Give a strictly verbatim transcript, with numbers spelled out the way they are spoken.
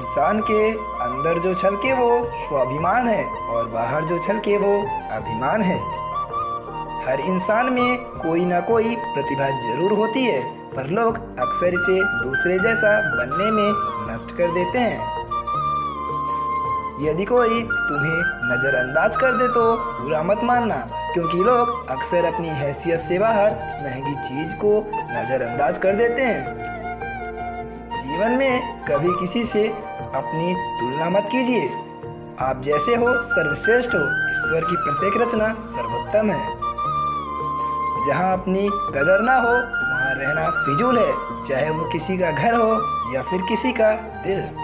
इंसान के अंदर जो छलके वो स्वाभिमान है और बाहर जो छलके वो अभिमान है। हर इंसान में कोई ना कोई प्रतिभा जरूर होती है, पर लोग अक्सर इसे दूसरे जैसा बनने में नष्ट कर देते हैं। यदि कोई तुम्हें नज़रअंदाज कर दे तो बुरा मत मानना, क्योंकि लोग अक्सर अपनी हैसियत से बाहर महंगी चीज को नज़रअंदाज कर देते हैं। जीवन में कभी किसी से अपनी तुलना मत कीजिए। आप जैसे हो सर्वश्रेष्ठ हो। ईश्वर की प्रत्येक रचना सर्वोत्तम है। जहाँ अपनी कदर ना हो वहाँ रहना फिजूल है, चाहे वो किसी का घर हो या फिर किसी का दिल।